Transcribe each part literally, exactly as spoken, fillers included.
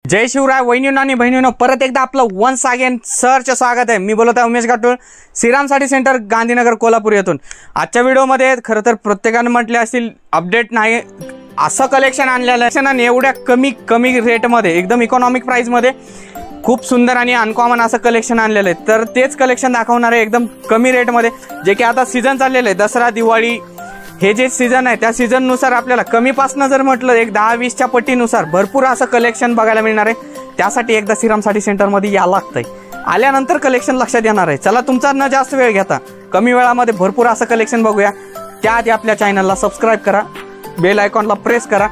जय शिवराय वहिनींनो आणि बहिणींनो, परत एकदा आपलं वन्स अगेन सरचं स्वागत आहे। मी बोलत आहे उमेश गाठोळ, श्रीराम साडी सेंटर, गांधीनगर, कोल्हापूर येथून। आजच्या व्हिडिओमध्ये खरं तर प्रत्येकाने म्हटले असतील अपडेट नाही असं कलेक्शन आणलेलं आहे आणि एवढ्या कमी कमी रेटमध्ये एकदम इकॉनॉमिक प्राइसमध्ये खूप सुंदर आणि अनकॉमन असं कलेक्शन आणलेलं आहे। तर तेच कलेक्शन दाखवणार आहे एकदम कमी रेटमध्ये, जे की आता सीझन चाललेलं आहे दसरा दिवाळी हे जे सीझन आहे त्या सीझन नुसार आपल्याला कमी पासन जर म्हटलं एक दहा वीसच्या पट्टीनुसार भरपूर असं कलेक्शन बघायला मिळणार आहे। त्यासाठी एकदा श्रीराम साडी सेंटरमध्ये या लागतंय, आल्यानंतर कलेक्शन लक्षात येणार आहे। चला तुमचा न जास्त वेळ घेता कमी वेळामध्ये भरपूर असं कलेक्शन बघूया। त्याआधी आपल्या चॅनलला सबस्क्राइब करा, बेल आयकॉनला प्रेस करा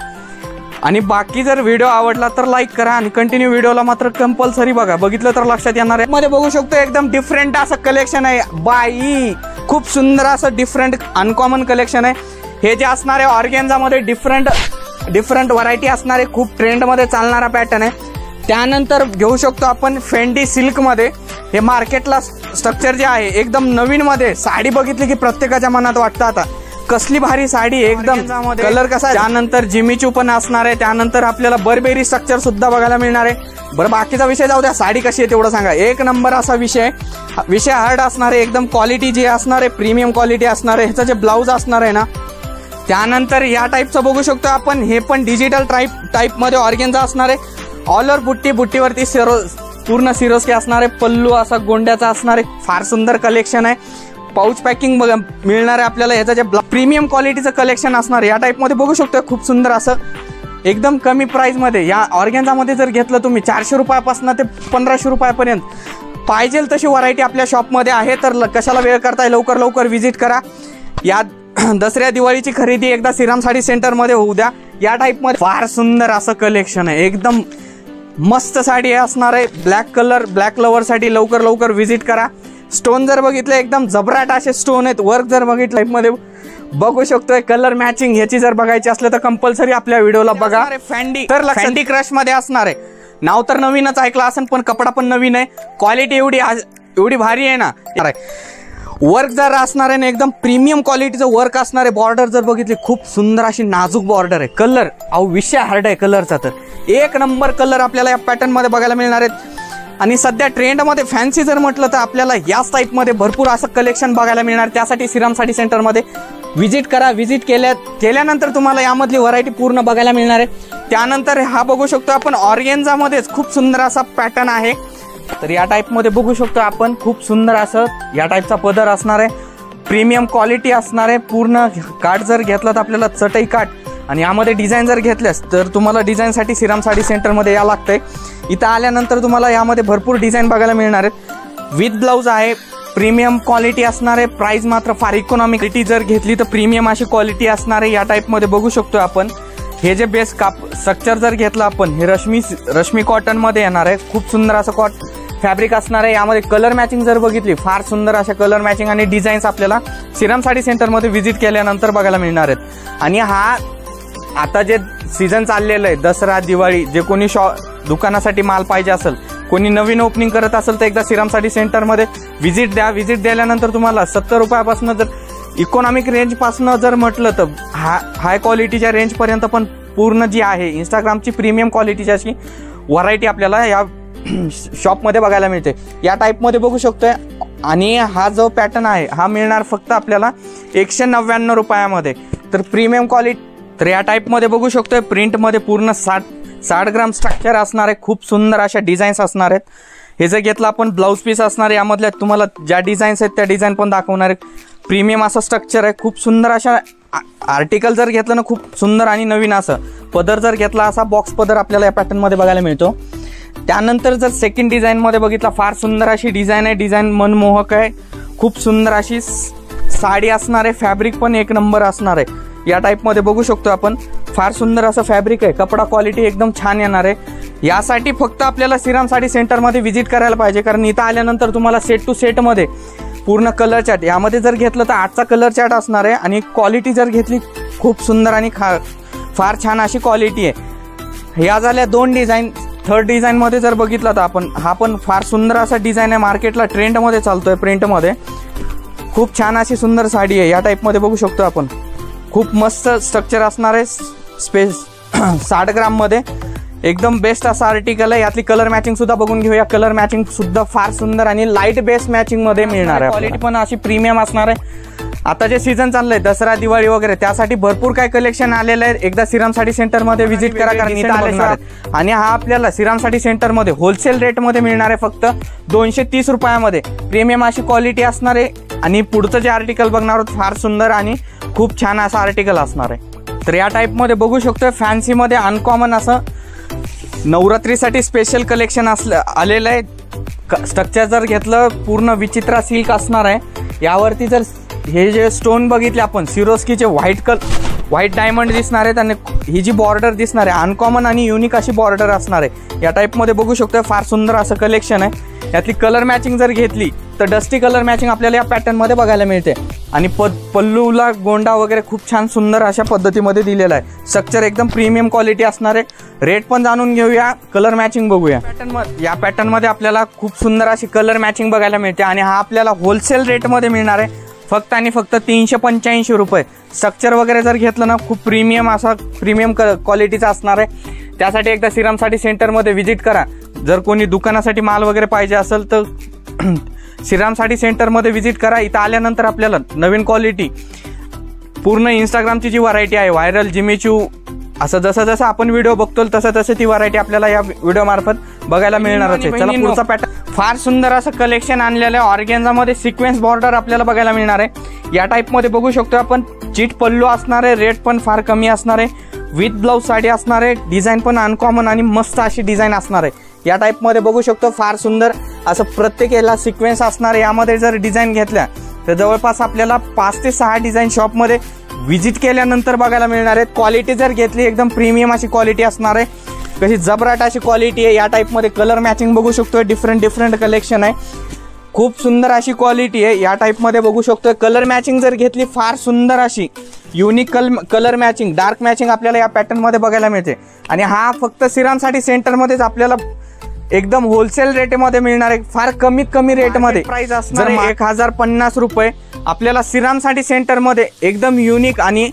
आणि बाकी जर व्हिडिओ आवडला तर लाईक करा आणि कंटिन्यू व्हिडिओला मात्र कंपल्सरी बघा, बघितलं तर लक्षात येणार आहे। मध्ये बघू शकतो एकदम डिफरंट असं कलेक्शन आहे बाई, खूप सुंदर असं डिफरंट अनकॉमन कलेक्शन आहे। हे जे असणार आहे ऑर्गेन्झामध्ये डिफरंट डिफरंट व्हरायटी असणार आहे, खूप ट्रेंडमध्ये चालणारा पॅटर्न आहे। त्यानंतर घेऊ शकतो आपण फेंडी सिल्कमध्ये, हे मार्केटला स्ट्रक्चर जे आहे एकदम नवीनमध्ये साडी बघितली की प्रत्येकाच्या मनात वाटतं आता कसली भारी साडी, एकदम कलर कसा। त्यानंतर जिमीचू पण असणार आहे, त्यानंतर आपल्याला बरबेरी स्ट्रक्चर सुद्धा बघायला मिळणार आहे। बरं बाकीचा विषय जाऊ द्या, साडी कशी आहे तेवढं सांगा। एक नंबर असा विषय विषय हार्ड असणार आहे, एकदम क्वालिटी जी असणार आहे प्रीमियम क्वालिटी असणार आहे। ह्याचं जे ब्लाऊज असणार आहे ना, त्यानंतर या टाईपचं बघू शकतो आपण, हे पण डिजिटल टाईप टाईपमध्ये ऑर्गेन्झा असणार आहे। ऑल ओव्हर बुट्टी बुट्टीवरती सिरो पूर्ण सिरोस्की असणार आहे, पल्लू असा गोंड्याचा असणार आहे। फार सुंदर कलेक्शन आहे, पाऊच पॅकिंग मिळणार आहे आपल्याला। ह्याचं जे प्रीमियम क्वालिटीचं कलेक्शन असणार आहे या टाईपमध्ये बघू शकतो, खूप सुंदर असं एकदम कमी प्राइसमध्ये। या ऑर्गेन्झामध्ये जर घेतलं तुम्ही चारशे रुपयापासून ते पंधराशे रुपयापर्यंत पाहिजे तशी व्हरायटी आपल्या शॉपमध्ये आहे। तर कशाला वेळ करताय, लवकर लवकर व्हिजिट करा। या दसऱ्या दिवाळीची खरेदी एकदा श्रीराम साडी सेंटरमध्ये होऊ द्या। या टाईपमध्ये फार सुंदर असं कलेक्शन आहे, एकदम मस्त साडी असणार आहे। ब्लॅक कलर ब्लॅक लवरसाठी लवकर लवकर व्हिजिट करा। स्टोन जर बघितलं एकदम जबराट असे स्टोन आहेत। वर्क जर बघितलं मध्ये बघू शकतोय, कलर मॅचिंग ह्याची जर बघायची असलं तर कंपल्सरी आपल्या व्हिडिओला बघा। फॅन्डी तर फॅन्डी क्रश मध्ये असणार आहे, नाव तर नवीनच ऐकलं असेल पण कपडा पण नवीन आहे, क्वालिटी एवढी एवढी भारी आहे ना। वर्क जर असणार आहे ना एकदम प्रीमियम क्वालिटीचं वर्क असणार आहे। बॉर्डर जर बघितली खूप सुंदर अशी नाजूक बॉर्डर आहे। कलर अहो विषय हार्ड आहे कलरचा, तर एक नंबर कलर आपल्याला या पॅटर्न मध्ये बघायला मिळणार आहेत। आणि सध्या ट्रेंडमध्ये फॅन्सी जर म्हटलं तर आपल्याला याच टाईपमध्ये भरपूर असं कलेक्शन बघायला मिळणार। त्यासाठी श्रीराम साडी सेंटरमध्ये व्हिजिट करा। व्हिजिट केल्या केल्यानंतर तुम्हाला यामधली व्हरायटी पूर्ण बघायला मिळणार आहे। त्यानंतर हा बघू शकतो आपण ऑर्गेन्झामध्येच खूप सुंदर असा पॅटर्न आहे। तर या टाईपमध्ये बघू शकतो आपण, खूप सुंदर असं या टाईपचा पदर असणार आहे, प्रीमियम क्वालिटी असणार आहे। पूर्ण काठ जर घेतला तर आपल्याला चटई काठ, आणि यामध्ये डिझाईन जर घेतल्यास तर तुम्हाला डिझाईनसाठी श्रीराम साडी सेंटरमध्ये या लागतंय। इथं आल्यानंतर तुम्हाला यामध्ये भरपूर डिझाईन बघायला मिळणार आहेत। विथ ब्लाऊज आहे, प्रीमियम क्वालिटी असणार आहे, प्राइस मात्र फार इकॉनॉमिक। क्वालिटी जर घेतली तर प्रीमियम अशी क्वालिटी असणार आहे। या टाईपमध्ये बघू शकतो आपण, हे जे बेस काप स्ट्रक्चर जर घेतलं आपण, हे रश्मी रश्मी कॉटनमध्ये येणार आहे। खूप सुंदर असं कॉट फॅब्रिक असणार आहे। यामध्ये कलर मॅचिंग जर बघितली, फार सुंदर अशा कलर मॅचिंग आणि डिझाईन्स आपल्याला श्रीराम साडी सेंटरमध्ये व्हिजिट केल्यानंतर बघायला मिळणार आहेत। आणि हा आता जे सीझन चाललेलं आहे दसरा दिवाळी, जे कोणी शॉ दुकानासाठी माल पाहिजे असेल, कोणी नवीन ओपनिंग करत असेल तर एकदा श्रीराम साडी सेंटरमध्ये व्हिजिट द्या। व्हिजिट दिल्यानंतर तुम्हाला सत्तर रुपयापासून जर इकॉनॉमिक रेंजपासून जर म्हटलं तर हा हाय क्वालिटीच्या रेंजपर्यंत पण पूर्ण जी आहे इंस्टाग्रामची प्रीमियम क्वालिटीची अशी व्हरायटी आपल्याला या शॉपमध्ये बघायला मिळते। या टाईपमध्ये बघू शकतोय, आणि हा जो पॅटर्न आहे हा मिळणार फक्त आपल्याला एकशे नव्याण्णव रुपयामध्ये। तर प्रीमियम क्वालिटी तर या टाईपमध्ये बघू शकतोय, प्रिंटमध्ये पूर्ण साठ साठ ग्राम स्ट्रक्चर असणार आहे। खूप सुंदर अशा डिझाईन्स असणार आहेत। हे जर घेतलं आपण ब्लाऊज पीस असणार आहे, यामधल्या तुम्हाला ज्या डिझाईन्स आहेत त्या डिझाईन पण दाखवणार आहे। प्रीमियम असं स्ट्रक्चर आहे, खूप सुंदर अशा आर्टिकल जर घेतलं ना खूप सुंदर आणि नवीन असं पदर जर घेतला, असा बॉक्स पदर आपल्याला या पॅटर्नमध्ये बघायला मिळतो। त्यानंतर जर सेकंड डिझाईनमध्ये बघितला, फार सुंदर अशी डिझाईन आहे, डिझाईन मनमोहक आहे। खूप सुंदर अशी साडी असणार आहे, फॅब्रिक पण एक नंबर असणार आहे। या टाईपमध्ये बघू शकतो आपण, फार सुंदर असं फॅब्रिक आहे, कपडा क्वालिटी एकदम छान येणार आहे। यासाठी फक्त आपल्याला श्रीराम साडी सेंटरमध्ये व्हिजिट करायला पाहिजे, कारण इथं आल्यानंतर तुम्हाला सेट टू सेटमध्ये पूर्ण कलर चार्ट, यामध्ये जर घेतलं तर आठचा कलर चार्ट असणार आहे। आणि क्वालिटी जर घेतली खूप सुंदर आणि खा फार छान अशी क्वालिटी आहे। या झाल्या दोन डिझाईन। थर्ड डिझाईनमध्ये जर बघितलं तर आपण, हा पण फार सुंदर असा डिझाईन आहे, मार्केटला ट्रेंडमध्ये चालतोय प्रिंटमध्ये। खूप छान अशी सुंदर साडी आहे। या टाईपमध्ये बघू शकतो आपण, खूप मस्त स्ट्रक्चर असणार आहे, स्पेस साठ ग्राममध्ये। एकदम बेस्ट असा आर्टिकल आहे। यातली कलर मॅचिंग सुद्धा बघून घेऊया। कलर मॅचिंग सुद्धा फार सुंदर आणि लाईट बेस मॅचिंग मध्ये मिळणार आहे। क्वालिटी पण अशी प्रीमियम असणार आहे। आता जे सीझन चाललंय दसरा दिवाळी वगैरे त्यासाठी भरपूर काय कलेक्शन आलेलं आहे। एकदा श्रीराम साडी सेंटर मध्ये व्हिजिट करा कारण इथं आलेला आहे। आणि हा आपल्याला श्रीराम साडी सेंटर मध्ये होलसेल रेट मध्ये मिळणार आहे फक्त दोनशे तीस रुपयामध्ये। प्रीमियम अशी क्वालिटी असणार आहे आणि पुढचं जे आर्टिकल बघणार आहोत फार सुंदर आणि खूप छान असं आर्टिकल असणार आहे। तर या टाईप मध्ये बघू शकतोय फॅन्सी मध्ये अनकॉमन असं नवरात्रीसाठी स्पेशल कलेक्शन असलं आलेलं आहे। स्ट्रक्चर जर घेतलं पूर्ण विचित्र सिल्क असणार आहे। यावरती जर हे जे स्टोन बघितले आपण सिरोस्कीचे व्हाईट कलर व्हाईट डायमंड दिसणार आहेत आणि ही जी बॉर्डर दिसणार आहे अनकॉमन आणि युनिक अशी बॉर्डर असणार आहे। या टाईप मध्ये बघू शकतो फार सुंदर असं कलेक्शन आहे। यातली कलर मॅचिंग जर घेतली तर डस्टी कलर मॅचिंग आपल्याला या पॅटर्न मध्ये बघायला मिळते आणि प पल्लूला गोंडा वगैरे खूप छान सुंदर अशा पद्धतीमध्ये दिलेला आहे। स्ट्रक्चर एकदम प्रीमियम क्वालिटी असणार आहे। रेट पण जाणून घेऊया, कलर मॅचिंग बघूया। पॅटर्न मध्ये या पॅटर्न मध्ये आपल्याला खूप सुंदर अशी कलर मॅचिंग बघायला मिळते आणि हा आपल्याला होलसेल रेट मध्ये मिळणार आहे फक्त आणि फक्त तीनशे पंच्याऐंशी रुपये। स्ट्रक्चर वगैरे जर घेतलं ना खूप प्रीमियम असा प्रीमियम क्वालिटीचा असणार आहे। त्यासाठी एकदा श्रीराम साडी सेंटरमध्ये व्हिजिट करा। जर कोणी दुकानासाठी माल वगैरे पाहिजे असेल तर श्रीराम साडी सेंटरमध्ये व्हिजिट करा। इथं आल्यानंतर आपल्याला नवीन क्वालिटी पूर्ण इंस्टाग्रामची जी व्हरायटी आहे व्हायरल जिमीचू असं जसं जसं आपण व्हिडिओ बघतो तसं तसं ती व्हरायटी आपल्याला या व्हिडिओ मार्फत बघायला मिळणारच आहे। चला पुढचा पॅटर्न फार सुंदर असं कलेक्शन आणलेलं आहे। ऑर्गेन्झामध्ये सिक्वेन्स बॉर्डर आपल्याला बघायला मिळणार आहे। या टाईप मध्ये बघू शकतो आपण चीट पल्लू असणार आहे। रेट पण फार कमी असणार आहे। विथ ब्लाउज साडी असणार आहे। डिझाईन पण अनकॉमन आणि मस्त अशी डिझाईन असणार आहे। या टाईप मध्ये बघू शकतो फार सुंदर असं प्रत्येक याला सिक्वेन्स असणार आहे। यामध्ये जर डिझाईन घेतल्या तर जवळपास आपल्याला पाच ते सहा डिझाईन शॉपमध्ये व्हिजिट केल्यानंतर बघायला मिळणार आहेत। क्वालिटी जर घेतली एकदम प्रीमियम अशी क्वालिटी असणार आहे। कशी जबराट अशी क्वालिटी आहे। या टाईप मध्ये कलर मॅचिंग बघू शकतोय डिफरंट डिफरंट कलेक्शन आहे। खूप सुंदर अशी क्वालिटी आहे। या टाईप मध्ये बघू शकतोय कलर मॅचिंग जर घेतली फार सुंदर अशी युनिक कल कलर मॅचिंग डार्क मॅचिंग आपल्याला या पॅटर्न मध्ये बघायला मिळते आणि हा फक्त श्रीराम साडी सेंटर मध्येच आपल्याला एकदम होलसेल रेट मध्ये मिळणार आहे। फार कमीत कमी रेट मध्ये प्राइस असणार आहे एक हजार पन्नास रुपये। आपल्याला श्रीराम साडी सेंटर मध्ये एकदम युनिक आणि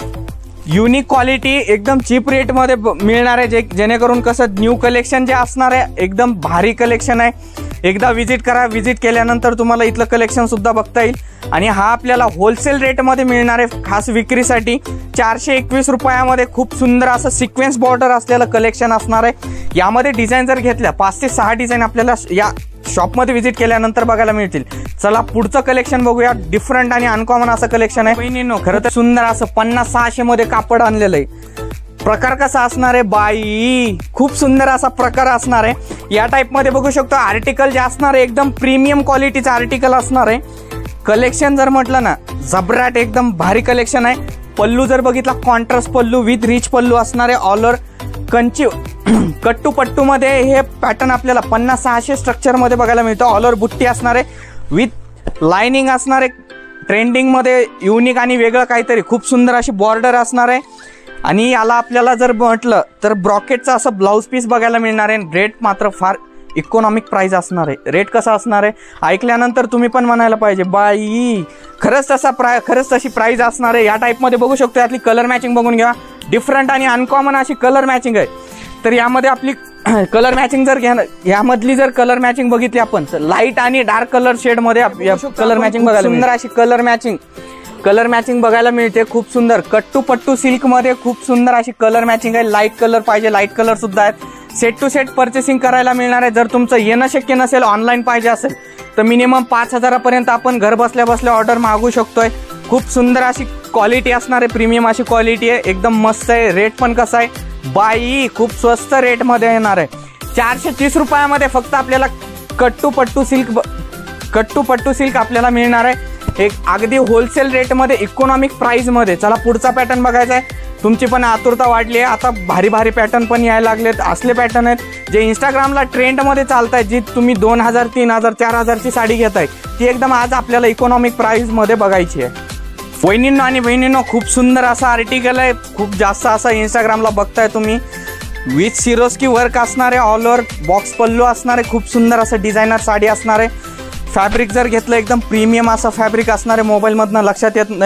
युनिक क्वालिटी एकदम चीप रेट मध्ये मिळणार आहे। जे जेणेकरून कसं न्यू कलेक्शन जे असणार आहे एकदम भारी कलेक्शन आहे। एकदा व्हिजिट करा। व्हिजिट केल्यानंतर तुम्हाला इथलं कलेक्शन सुद्धा बघता येईल आणि हा आपल्याला होलसेल रेट मध्ये मिळणार आहे खास विक्रीसाठी चारशे एकवीस रुपयामध्ये। खूप सुंदर असं सिक्वेन्स बॉर्डर असलेलं कलेक्शन असणार आहे। यामध्ये डिझाईन जर घेतल्या पाच ते सहा डिझाईन आपल्याला या शॉपमध्ये व्हिजिट केल्यानंतर बघायला मिळतील। चला पुढचं कलेक्शन बघूया। डिफरंट आणि अनकॉमन असं कलेक्शन आहे। बहिणींनो खरं तर सुंदर असं पन्नास सहाशे मध्ये कापड आणलेलं आहे। प्रकार कसा असणार आहे बाई खूप सुंदर असा प्रकार असणार आहे। या टाईप मध्ये बघू शकतो आर्टिकल जे असणार आहे एकदम प्रीमियम क्वालिटीचं आर्टिकल असणार आहे। कलेक्शन जर म्हटलं ना जबराट एकदम भारी कलेक्शन आहे। पल्लू जर बघितला contrast pallu with rich pallu असणार आहे। ऑल ओव्हर कंची कट्टू पट्टू मध्ये हे पॅटर्न आपल्याला पन्नास सहाशे स्ट्रक्चर मध्ये बघायला मिळतं। ऑल ओव्हर बुट्टी असणार आहे विथ लाइनिंग असणार आहे। ट्रेंडिंग मध्ये युनिक आणि वेगळं काहीतरी खूप सुंदर अशी बॉर्डर असणार आहे आणि याला आपल्याला जर म्हटलं तर ब्रॉकेटचं असं ब्लाऊज पीस बघायला मिळणार आहे। रेट मात्र फार इकॉनॉमिक प्राइस असणार आहे। रेट कसा असणार आहे ऐकल्यानंतर तुम्ही पण म्हणायला पाहिजे बाई खरंच तसा प्राय खरंच तशी प्राइस असणार आहे। या टाईप मध्ये बघू शकतो यातली कलर मॅचिंग बघून घ्या। डिफरंट आणि अनकॉमन अशी कलर मॅचिंग आहे। तर यामध्ये आपली कलर मॅचिंग जर घ्या यामधली जर कलर मॅचिंग बघितली आपण लाईट आणि डार्क कलर शेड मध्ये कलर मॅचिंग बघायला सुंदर अशी कलर मॅचिंग कलर मॅचिंग बघायला मिळते। खूप सुंदर कट्टू पट्टू सिल्क मध्ये खूप सुंदर अशी कलर मॅचिंग आहे। लाईट कलर पाहिजे लाईट कलर सुद्धा आहेत। सेट टू सेट परचेसिंग करायला मिळणार आहे। जर तुमचं येणं शक्य नसेल ऑनलाईन पाहिजे असेल तर मिनिमम पाच हजारापर्यंत आपण घर बसल्या बसल्या ऑर्डर मागू शकतोय। खूप सुंदर अशी क्वालिटी असणार आहे। प्रीमियम अशी क्वालिटी आहे एकदम मस्त आहे। रेट पण कसा आहे बाई खूप स्वस्त रेट मध्ये येणार आहे। चारशे तीस रुपयामध्ये फक्त आपल्याला कट्टू पट्टू सिल्क कट्टू पट्टू सिल्क आपल्याला मिळणार आहे एक अगदी होलसेल रेट मध्ये इकॉनॉमिक प्राइस मध्ये। चला पुढचा पॅटर्न बघायचा आहे। तुमची पण आतुरता वाढली आहे। आता भारी भारी पॅटर्न पण यायला लागलेत। असले पॅटर्न आहेत जे इंस्टाग्रामला ट्रेंड मध्ये चालत आहेत। जी तुम्ही दोन हजार तीन हजार चार हजारची साडी घेताय ती एकदम आज आपल्याला इकॉनॉमिक प्राइस मध्ये बघायची आहे। वहिनींनो आणि बहिणींनो खूप सुंदर असा आर्टिकल आहे। खूप जास्त असा इंस्टाग्रामला बघताय तुम्ही विथ सिरोस्की वर्क असणार आहे। ऑल ओव्हर बॉक्स पल्लू असणार आहे। खूप सुंदर असं डिझायनर साडी असणार आहे। फॅब्रिक जर घेतलं एकदम प्रीमियम असं फॅब्रिक असणार आहे। मोबाईलमधनं लक्षात येत नाही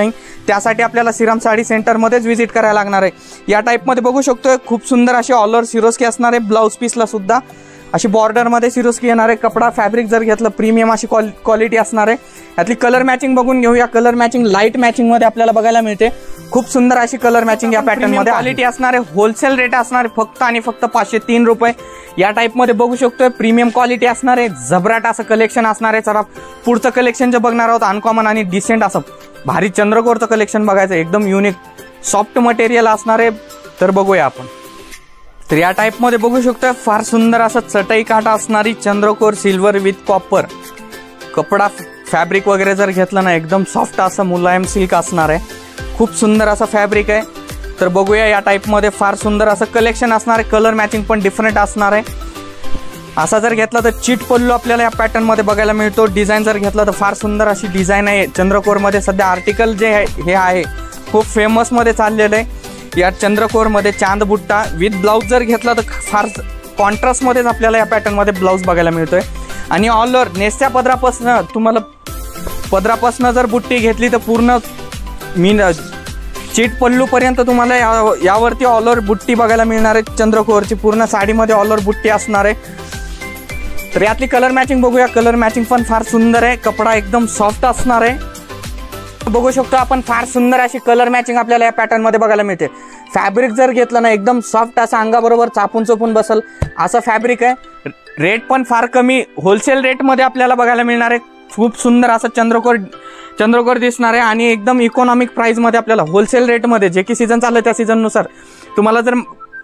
त्यासाठी आपल्याला श्रीराम साडी सेंटरमध्येच व्हिजिट करायला लागणार आहे। या टाईपमध्ये बघू शकतोय खूप सुंदर असे ऑल ओव्हर सिरोस्की असणार आहे। ब्लाऊज पीसला सुद्धा अशी बॉर्डरमध्ये सिरोस्की येणार आहे। कपडा फॅब्रिक जर घेतलं प्रीमियम अशी क्वालिटी असणार आहे। यातली कलर मॅचिंग बघून घेऊया। कलर मॅचिंग लाईट मॅचिंग मध्ये आपल्याला बघायला मिळते। खूप सुंदर अशी कलर मॅचिंग या पॅटर्न मध्ये क्वालिटी असणार आहे। होलसेल रेट असणार आहे फक्त आणि फक्त पाचशे तीन रुपये। या टाईप मध्ये बघू शकतोय प्रीमियम क्वालिटी असणार आहे। जबराट असं कलेक्शन असणार आहे। चला पुढचं कलेक्शन जे बघणार आहोत अनकॉमन आणि डिसेंट असं भारी चंद्रकोरचं कलेक्शन बघायचं, एकदम युनिक सॉफ्ट मटेरियल असणार आहे। तर बघूया आपण। तर या टाईप मध्ये बघू शकतो फार सुंदर असं चटई काटा असणारी चंद्रकोर सिल्वर विथ कॉपर। कपडा फॅब्रिक वगैरे जर घेतलं ना एकदम सॉफ्ट असं मुलायम सिल्क असणार आहे। खूप सुंदर असं फॅब्रिक आहे। तर बघूया या टाईप मध्ये फार सुंदर असं कलेक्शन असणार आहे। कलर मॅचिंग पण डिफरंट असणार आहे। असा जर घेतला तर चीट पल्लू आपल्याला या पॅटर्न मध्ये बघायला मिळतो। डिझाईन जर घेतला तर फार सुंदर अशी डिझाईन आहे। चंद्रकोर मध्ये सध्या आर्टिकल जे आहे हे आहे खूप फेमस मध्ये चाललेलं आहे। या चंद्रकोर मध्ये चांद बुट्टा विथ ब्लाउज जर घेतला तर फार कॉन्ट्रास्ट मध्येच आपल्याला या पॅटर्न मध्ये ब्लाउज बघायला मिळतोय। आणि ऑल ओव्हर नेस्त्या पदरापासून तुम्हाला पदरापासून जर बुट्टी घेतली तर पूर्ण मीन चीट पल्लू पर्यंत तुम्हाला या, यावरती ऑल ओव्हर बुट्टी बघायला मिळणार आहे। चंद्रकोरची पूर्ण साडीमध्ये ऑल ओव्हर बुट्टी असणार आहे। तर यातली कलर मॅचिंग बघूया। कलर मॅचिंग पण फार सुंदर आहे। कपडा एकदम सॉफ्ट असणार आहे। बघू शकतो आपण फार सुंदर अशी कलर मॅचिंग आपल्याला या पॅटर्न मध्ये बघायला मिळते। फॅब्रिक जर घेतलं ना एकदम सॉफ्ट असं अंगाबरोबर चापून चोपून बसल असं फॅब्रिक आहे। रेट पण फार कमी होलसेल रेट मध्ये आपल्याला बघायला मिळणार आहे। खूप सुंदर असं चंद्रकोर चंद्रकोर दिसणार आहे आणि एकदम इकॉनॉमिक प्राइस मध्ये आपल्याला होलसेल रेट मध्ये जे की सीझन चाललं त्या सीझन नुसार तुम्हाला जर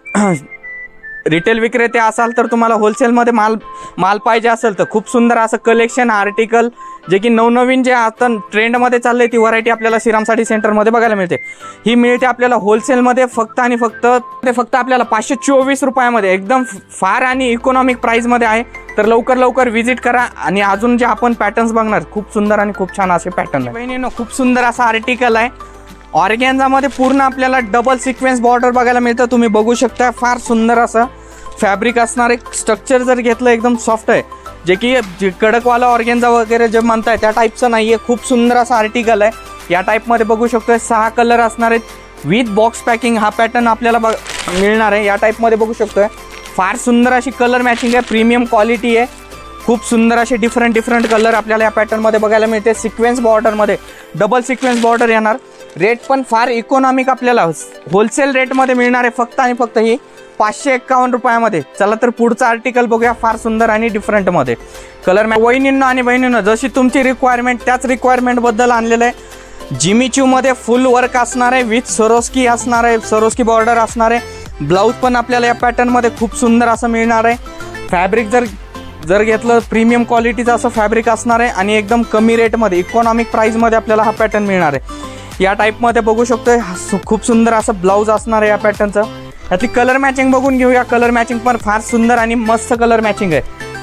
रिटेल विक्रेते असाल तर तुम्हाला होलसेलमध्ये माल माल पाहिजे असेल तर खूप सुंदर असं कलेक्शन आर्टिकल जे की नवनवीन जे आता ट्रेंडमध्ये चाललंय ती व्हरायटी आपल्याला श्रीराम साडी सेंटरमध्ये बघायला मिळते। ही मिळते आपल्याला होलसेलमध्ये फक्त आणि फक्त ते फक्त आपल्याला पाचशे चोवीस रुपयामध्ये एकदम फार आणि इकॉनॉमिक प्राइसमध्ये आहे। तर लवकर लवकर व्हिजिट करा। आणि अजून जे आपण पॅटर्न्स बघणार खूप सुंदर आणि खूप छान असे पॅटर्न आहे। बहिणींनो खूप सुंदर असं आर्टिकल आहे। ऑर्गॅन्झामध्ये पूर्ण आपल्याला डबल सिक्वेन्स बॉर्डर बघायला मिळतं। तुम्ही बघू शकता फार सुंदर असं फॅब्रिक असणार आहे। स्ट्रक्चर जर घेतलं एकदम सॉफ्ट आहे, जे की कडकवाला ऑर्गॅन्झा वगैरे जे म्हणताय त्या टाईपचं नाहीये। खूप सुंदर असं आर्टिकल आहे। या टाईपमध्ये बघू शकतोय सहा कलर असणार आहेत विथ बॉक्स पॅकिंग हा पॅटर्न आपल्याला मिळणार आहे। या टाईपमध्ये बघू शकतोय फार सुंदर अशी कलर मॅचिंग आहे। प्रीमियम क्वालिटी आहे। खूप सुंदर असे डिफरंट डिफरंट कलर आपल्याला या पॅटर्नमध्ये बघायला मिळते। सिक्वेन्स बॉर्डरमध्ये डबल सिक्वेन्स बॉर्डर येणार। रेट पण फार इकॉनॉमिक आपल्याला होलसेल रेटमध्ये मिळणार आहे फक्त आणि फक्त ही पाचशे एक्कावन्न रुपयामध्ये। चला तर पुढचा आर्टिकल बघूया फार सुंदर आणि डिफरंटमध्ये। कलर वहिनींनो आणि बहिणींनो जशी तुमची रिक्वायरमेंट त्याच रिक्वायरमेंटबद्दल आणलेलं आहे। जिमीचूमध्ये फुल वर्क असणार आहे विथ सरोस्की असणार आहे। सरोस्की बॉर्डर असणार आहे। ब्लाऊज पण आपल्याला या पॅटर्नमध्ये खूप सुंदर असं मिळणार आहे। फॅब्रिक जर जर घेतलं प्रीमियम क्वालिटीचं असं फॅब्रिक असणार आहे आणि एकदम कमी रेटमध्ये इकॉनॉमिक प्राइसमध्ये आपल्याला हा पॅटर्न मिळणार आहे। या टाईपमध्ये बघू शकतोय खूप सुंदर असं ब्लाऊज असणार आहे या पॅटर्नचं। यातली कलर मॅचिंग बघून घेऊया। कलर मॅचिंग पण फार सुंदर आणि मस्त कलर मॅचिंग आहे।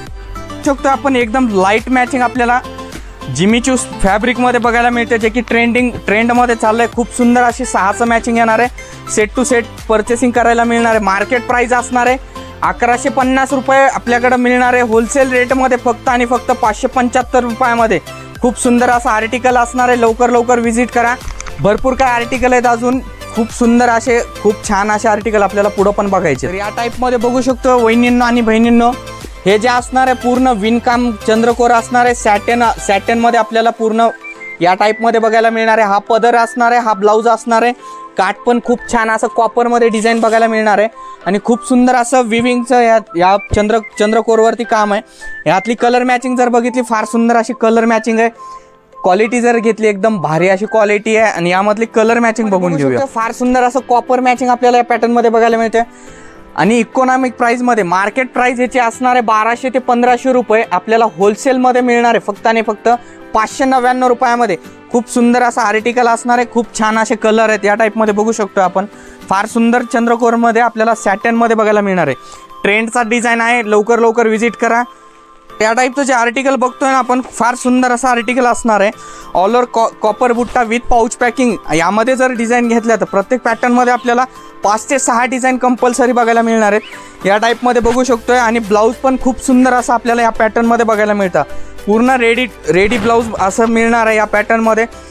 शकतो आपण एकदम लाईट मॅचिंग आपल्याला जिमीचू फॅब्रिकमध्ये बघायला मिळते, जे की ट्रेंडिंग ट्रेंडमध्ये चाललंय। खूप सुंदर अशी सहाचं मॅचिंग येणार आहे। सेट टू सेट पर्चेसिंग करायला मिळणार आहे। मार्केट प्राइस असणार आहे अकराशे पन्नास रुपये आपल्याकडे मिळणार आहे होलसेल रेटमध्ये फक्त आणि फक्त पाचशे पंच्याहत्तर रुपयामध्ये। खूप सुंदर असं आर्टिकल असणार आहे। लवकर लवकर व्हिजिट करा। भरपूर काय आर्टिकल आहेत अजून खूप सुंदर असे खूप छान असे आर्टिकल आपल्याला पुढे पण बघायचे। तर या टाईपमध्ये बघू शकतो वहिनींनो आणि बहिणींनो हे जे असणार आहे पूर्ण विणकाम चंद्रकोर असणार आहे। सॅटेन सॅटेनमध्ये आपल्याला पूर्ण या टाईपमध्ये बघायला मिळणार आहे। हा पदर असणार आहे, हा ब्लाऊज असणार आहे। काठ पण खूप छान असं कॉपरमध्ये डिझाईन बघायला मिळणार आहे आणि खूप सुंदर असं विविंगचं या या चंद्र चंद्रकोरवरती काम आहे। यातली कलर मॅचिंग जर बघितली फार सुंदर अशी कलर मॅचिंग आहे। क्वालिटी जर घेतली एकदम भारी अशी क्वालिटी आहे आणि यामधली कलर मॅचिंग बघून घेऊया। फार सुंदर असं कॉपर मॅचिंग आपल्याला या पॅटर्नमध्ये बघायला मिळते आणि इकॉनॉमिक प्राइसमध्ये। मार्केट प्राइस याची असणार आहे बाराशे ते पंधराशे रुपये। आपल्याला होलसेलमध्ये मिळणार आहे फक्त आणि फक्त पाचशे नव्याण्णव रुपयामध्ये। खूप सुंदर असं आर्टिकल असणार आहे। खूप छान असे कलर आहेत या टाईपमध्ये बघू शकतो आपण। फार सुंदर चंद्रकोरमध्ये आपल्याला सॅटनमध्ये बघायला मिळणार आहे। ट्रेंडचा डिझाईन आहे। लवकर लवकर व्हिजिट करा। या टाईपचं जे आर्टिकल बघतोय ना आपण फार सुंदर असं आर्टिकल असणार आहे। ऑल ओव्हर कॉ कॉपर बुट्टा विथ पाऊच पॅकिंग। यामध्ये जर डिझाईन घेतल्या तर प्रत्येक पॅटर्नमध्ये आपल्याला पाच ते सहा डिझाईन कंपल्सरी बघायला मिळणार आहेत। या टाईपमध्ये बघू शकतोय आणि ब्लाऊज पण खूप सुंदर असं आपल्याला या पॅटर्नमध्ये बघायला मिळतं। पूर्ण रेडी रेडी ब्लाऊज असं मिळणार आहे या पॅटर्नमध्ये।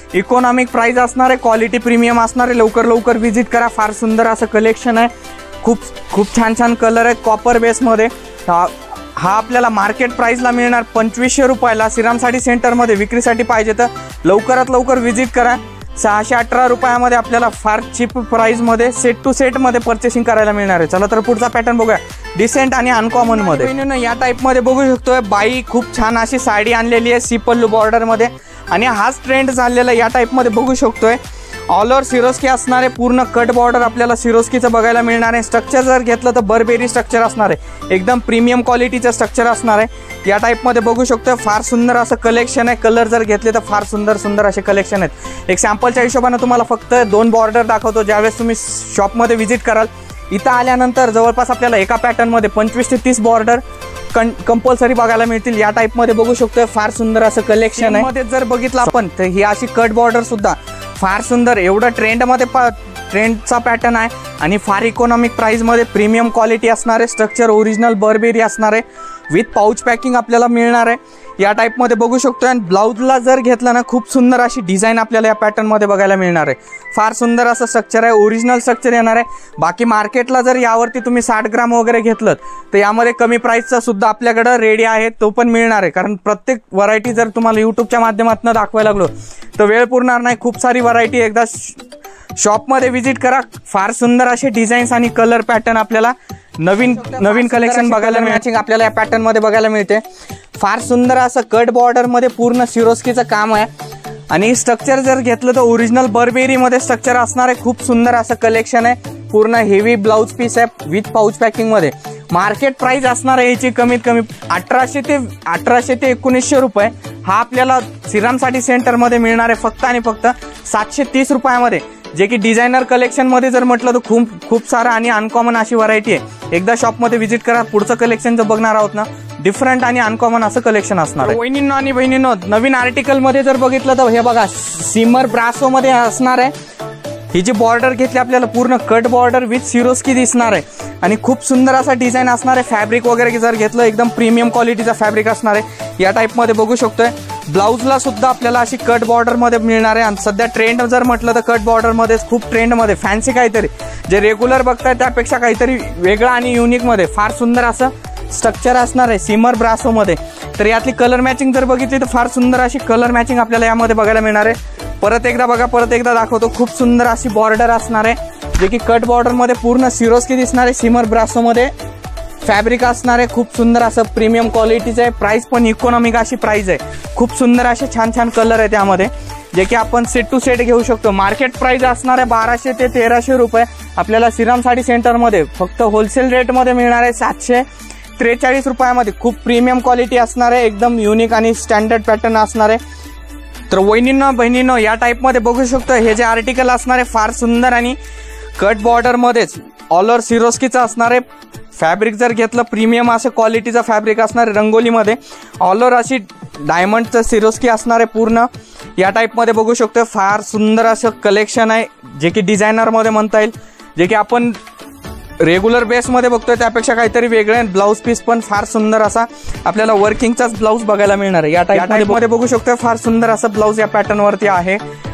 इकॉनॉमिक प्राइस असणार आहे, क्वालिटी प्रीमियम असणार आहे. लवकर लवकर व्हिजिट करा. फार सुंदर असं कलेक्शन आहे. खूप खूप छान छान कलर आहेत कॉपर बेसमध्ये. हा हा आपल्याला मार्केट प्राइसला मिळणार पंचवीसशे रुपयाला. श्रीराम साडी सेंटरमध्ये विक्रीसाठी पाहिजे तर लवकरात लवकर व्हिजिट करा. सहाशे अठरा रुपयामध्ये आपल्याला फार चीप प्राइसमध्ये सेट टू सेटमध्ये परचेसिंग करायला मिळणार आहे. चला तर पुढचा पॅटर्न बघूया. डिसेंट आणि अनकॉमनमध्ये या टाईपमध्ये बघू शकतोय. बाई खूप छान अशी साडी आणलेली आहे सी पल्लू बॉर्डरमध्ये आणि हाच ट्रेंड झालेला या टाईपमध्ये बघू शकतोय. ऑल ओव्हर सिरोस्की असणारे पूर्ण कट बॉर्डर आपल्याला सिरोस्कीचं बघायला मिळणार आहे. स्ट्रक्चर जर घेतलं तर बरबेरी स्ट्रक्चर असणार आहे. एकदम प्रीमियम क्वालिटीचं स्ट्रक्चर असणार आहे. या टाईपमध्ये बघू शकतो. फार सुंदर असं कलेक्शन आहे. कलर जर घेतले तर फार सुंदर सुंदर असे कलेक्शन आहेत. एक सॅम्पलच्या हिशोबाने तुम्हाला फक्त दोन बॉर्डर दाखवतो. ज्यावेळेस तुम्ही शॉपमध्ये व्हिजिट कराल इथं आल्यानंतर जवळपास आपल्याला एका पॅटर्नमध्ये पंचवीस ते तीस बॉर्डर कं कंपल्सरी बघायला मिळतील. या टाईपमध्ये बघू शकतो. फार सुंदर असं कलेक्शन आहे. मध्ये जर बघितलं आपण तर ही अशी कट बॉर्डर सुद्धा फार सुंदर एवढं ट्रेंडमध्ये पा ट्रेंडचा पॅटर्न आहे आणि फार इकॉनॉमिक प्राईसमध्ये प्रीमियम क्वालिटी असणार आहे. स्ट्रक्चर ओरिजिनल बरबेरी असणार आहे. विथ पाऊच पॅकिंग आपल्याला मिळणार आहे. या टाईपमध्ये बघू शकतो. आणि ब्लाऊजला जर घेतलं ना खूप सुंदर अशी डिझाईन आपल्याला या पॅटर्नमध्ये बघायला मिळणार आहे. फार सुंदर असं स्ट्रक्चर आहे. ओरिजिनल स्ट्रक्चर येणार आहे. बाकी मार्केटला जर यावरती तुम्ही साठ ग्राम वगैरे घेतलं तर यामध्ये कमी प्राईसचा सुद्धा आपल्याकडं रेडी आहे तो पण मिळणार आहे. कारण प्रत्येक व्हरायटी जर तुम्हाला यूट्यूबच्या माध्यमातून दाखवायला लागलो तर वेळ पुरणार नाही. खूप सारी व्हरायटी एकदा शॉपमध्ये व्हिजिट करा. फार सुंदर असे डिझाईन्स आणि कलर पॅटर्न आपल्याला नवीन नवीन कलेक्शन बघायला मॅचिंग आपल्याला या पॅटर्नमध्ये बघायला मिळते. फार सुंदर असं कट बॉर्डरमध्ये पूर्ण सिरोस्कीचं काम आहे आणि स्ट्रक्चर जर घेतलं तर ओरिजिनल बरबेरीमध्ये स्ट्रक्चर असणार आहे. खूप सुंदर असं कलेक्शन आहे. पूर्ण हेवी ब्लाऊज पीस आहे विथ पाऊच पॅकिंगमध्ये. मार्केट प्राइस असणार आहे याची कमीत कमी अठराशे ते अठराशे ते एकोणीसशे रुपये. हा आपल्याला श्रीराम साडी सेंटरमध्ये मिळणार आहे फक्त आणि फक्त सातशे तीस रुपयामध्ये. जे की डिझायनर कलेक्शनमध्ये जर म्हटलं तर खूप खूप सारं आणि अनकॉमन अशी व्हरायटी आहे. एकदा शॉपमध्ये व्हिजिट करा. पुढचं कलेक्शन जर बघणार आहोत ना डिफरंट आणि अनकॉमन असं कलेक्शन असणार आहे. वहिनींनो आणि बहिणींनो नवीन आर्टिकलमध्ये जर बघितलं तर हे बघा सिमर ब्रासोमध्ये असणार आहे. ही जी बॉर्डर घेतली आपल्याला पूर्ण कट बॉर्डर विथ सिरोस्की दिसणार आहे आणि खूप सुंदर असा डिझाईन असणार आहे. फॅब्रिक वगैरे जर घेतलं एकदम प्रीमियम क्वालिटीचा फॅब्रिक असणार आहे. या टाईपमध्ये बघू शकतोय. ब्लाऊजला सुद्धा आपल्याला अशी कट बॉर्डरमध्ये मिळणार आहे. आणि सध्या ट्रेंड जर म्हटलं तर कट बॉर्डरमध्येच खूप ट्रेंडमध्ये फॅन्सी काहीतरी जे रेग्युलर बघताय त्यापेक्षा काहीतरी वेगळं आणि युनिकमध्ये फार सुंदर असं स्ट्रक्चर असणार आहे सिमर ब्रासोमध्ये. तर यातली कलर मॅचिंग जर बघितली तर फार सुंदर अशी कलर मॅचिंग आपल्याला यामध्ये बघायला मिळणार आहे. परत एकदा बघा परत एकदा दाखवतो. खूप सुंदर अशी बॉर्डर असणार आहे जे की कट बॉर्डरमध्ये पूर्ण सिरोस्की दिसणार आहे. सिमर ब्रासोमध्ये फॅब्रिक असणार आहे. खूप सुंदर असं प्रीमियम क्वालिटीचं आहे. प्राइस पण इकॉनॉमिक अशी प्राइस आहे. खूप सुंदर असे छान छान कलर आहे त्यामध्ये जे की आपण सेट टू सेट घेऊ शकतो. मार्केट प्राइस असणार आहे बाराशे ते तेराशे रुपये. आपल्याला श्रीराम साडी सेंटरमध्ये फक्त होलसेल रेटमध्ये मिळणार आहे सातशे त्रेचाळीस रुपयामध्ये. खूप प्रीमियम क्वालिटी असणार आहे. एकदम युनिक आणि स्टँडर्ड पॅटर्न असणार आहे. तर वहिनींनो बहिणींनो या टाईपमध्ये बघू शकतो. हे जे आर्टिकल असणार आहे फार सुंदर आणि कट बॉर्डरमध्येच ऑल ओव्हर सिरोस्कीचं असणार आहे. फॅब्रिक जर घेतलं प्रीमियम असं क्वालिटीचं फॅब्रिक असणार आहे. रंगोलीमध्ये ऑल ओव्हर अशी डायमंडचं सिरोस्की असणार आहे पूर्ण. या टाईपमध्ये बघू शकतो. फार सुंदर असं कलेक्शन आहे जे की डिझायनरमध्ये म्हणता येईल. जे की आपण रेग्युलर बेसमध्ये बघतोय त्यापेक्षा काहीतरी वेगळं आहे. ब्लाऊज पीस पण फार सुंदर असा आपल्याला वर्किंगचाच ब्लाऊज बघायला मिळणार आहे. या टाईपमध्ये बघू शकतो. फार सुंदर असं ब्लाऊज या पॅटर्नवरती आहे.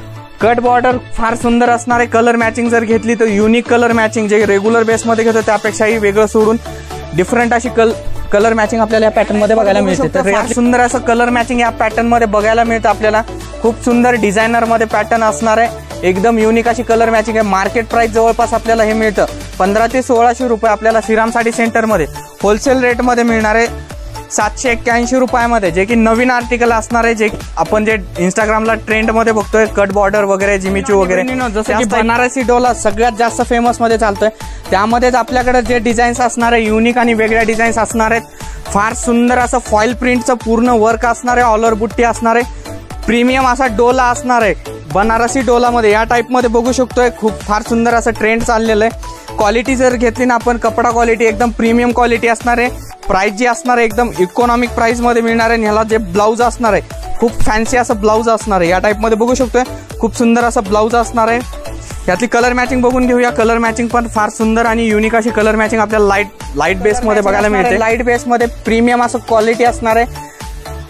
कट बॉर्डर फार सुंदर असणार आहे. कलर मॅचिंग जर घेतली तर युनिक कलर मॅचिंग जे रेग्युलर बेसमध्ये घेतो त्यापेक्षाही वेगळं सोडून डिफरंट अशी कल कलर मॅचिंग आपल्याला या पॅटर्नमध्ये बघायला मिळते. तर फार सुंदर असं कलर मॅचिंग या पॅटर्नमध्ये बघायला मिळतं आपल्याला. खूप सुंदर डिझायनरमध्ये पॅटर्न असणार आहे. एकदम युनिक अशी कलर मॅचिंग आहे. मार्केट प्राइस जवळपास आपल्याला हे मिळतं पंधरा ते सोळाशे रुपये. आपल्याला श्रीराम साडी सेंटरमध्ये होलसेल रेटमध्ये मिळणार आहे सातशे एक्क्याऐंशी रुपयामध्ये. जे की नवीन आर्टिकल असणार आहे जे आपण जे इंस्टाग्रामला ट्रेंडमध्ये बघतोय कट बॉर्डर वगैरे जिमीचू वगैरे. जसं की बनारसी डोला सगळ्यात जास्त फेमस मध्ये चालतोय त्यामध्येच आपल्याकडे जे डिझाईन्स असणार आहे युनिक आणि वेगळ्या डिझाईन्स असणार आहेत. फार सुंदर असं फॉईल प्रिंटचं पूर्ण वर्क असणार आहे. ऑल ओव्हर बुट्टी असणार आहे. प्रीमियम असा डोला असणार आहे बनारसी डोलामध्ये. या टाईपमध्ये बघू शकतोय. खूप फार सुंदर असं ट्रेंड चाललेलं आहे. क्वालिटी जर घेतली ना आपण कपडा क्वालिटी एकदम प्रीमियम क्वालिटी असणार आहे. प्राइस जी असणार आहे एकदम इकॉनॉमिक प्राइसमध्ये मिळणार आहे. ह्याला जे ब्लाऊज असणार आहे खूप फॅन्सी असं ब्लाऊज असणार आहे. या टाईपमध्ये बघू शकतोय. खूप सुंदर असं ब्लाऊज असणार आहे. यातली कलर मॅचिंग बघून घेऊया. कलर मॅचिंग पण फार सुंदर आणि युनिक अशी कलर मॅचिंग आपल्याला लाईट लाईट बेसमध्ये बघायला मिळते. लाईट बेसमध्ये प्रीमियम असं क्वालिटी असणार आहे.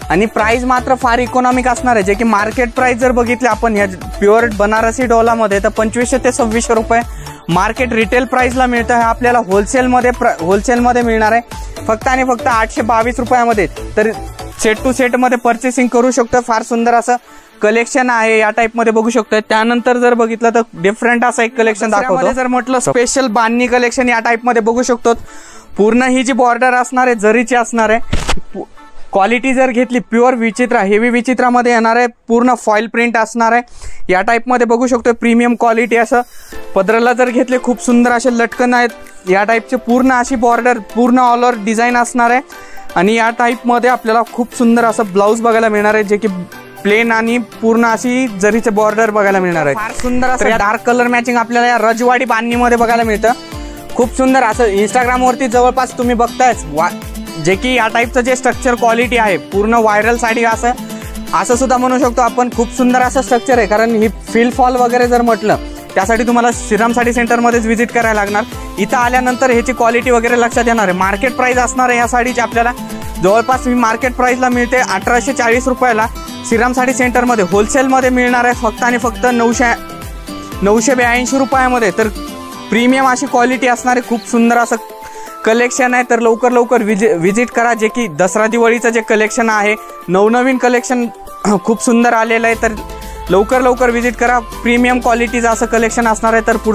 आणि प्राइस मात्र फार इकॉनॉमिक असणार आहे, जे की मार्केट प्राइस जर बघितली आपण ह्या प्युअर बनारसी डोलामध्ये तर पंचवीसशे ते सव्वीसशे रुपये मार्केट रिटेल प्राइसला मिळतं. हे आपल्याला होलसेलमध्ये होलसेलमध्ये मिळणार आहे फक्त आणि फक्त आठशे बावीस रुपयामध्ये. तर सेट टू सेटमध्ये परचेसिंग करू शकतो. फार सुंदर असं कलेक्शन आहे या टाईपमध्ये बघू शकतो. त्यानंतर जर बघितलं तर डिफरंट असं एक कलेक्शन दाखवतो. जर म्हटलं स्पेशल बांधणी कलेक्शन या टाईपमध्ये बघू शकतो. पूर्ण ही जी बॉर्डर असणार आहे जरीची असणार आहे. क्वालिटी जर घेतली प्युअर विचित्रा हेवी विचित्रामध्ये येणार आहे. पूर्ण फॉईल प्रिंट असणार आहे या टाईपमध्ये बघू शकतो. प्रीमियम क्वालिटी असं पदराला जर घेतले खूप सुंदर असे लटकन आहेत या टाईपचे. पूर्ण अशी बॉर्डर पूर्ण ऑल ओव्हर डिझाईन असणार आहे आणि या टाईपमध्ये आपल्याला खूप सुंदर असं ब्लाऊज बघायला मिळणार आहे, जे की प्लेन आणि पूर्ण अशी जरीचे बॉर्डर बघायला मिळणार आहे. फार सुंदर असं डार्क कलर मॅचिंग आपल्याला या रजवाडी बांधणीमध्ये बघायला मिळतं. खूप सुंदर असं इंस्टाग्रामवरती जवळपास तुम्ही बघतायच वा जे की या टाईपचं जे स्ट्रक्चर क्वालिटी आहे पूर्ण व्हायरल साडी असं असं सुद्धा म्हणू शकतो आपण. खूप सुंदर असं स्ट्रक्चर आहे, कारण ही फील फॉल वगैरे जर म्हटलं त्यासाठी तुम्हाला श्रीराम साडी सेंटरमध्येच व्हिजिट करायला लागणार. इथं आल्यानंतर ह्याची क्वालिटी वगैरे लक्षात येणार आहे. मार्केट प्राइस असणार आहे या साडीची आपल्याला जवळपास मार्केट प्राइसला मिळते अठराशे चाळीस रुपयाला. श्रीराम साडी सेंटरमध्ये होलसेलमध्ये मिळणार आहे फक्त आणि फक्त नऊशे नऊशे ब्याऐंशी रुपयामध्ये. तर प्रीमियम अशी क्वालिटी असणार आहे. खूप सुंदर असं कलेक्शन आहे. तर लवकर लवकर विजि विजिट करा. जे की दसरा दिवाळीचं जे कलेक्शन आहे नवनवीन कलेक्शन खूप सुंदर आलेलं आहे. तर लवकर लवकर विजिट करा. प्रीमियम क्वालिटीचं असं कलेक्शन असणार आहे. तर